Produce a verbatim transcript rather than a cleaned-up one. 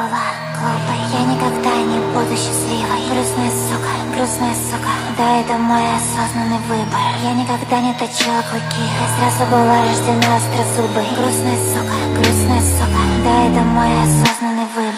была глупой. Я никогда не буду счастливой. Грустная сука, грустная сука, да, это мой осознанный выбор. Я никогда не точила клыки, я сразу была рождена острозубой. Грустная сука, грустная сука, да, это мой осознанный выбор.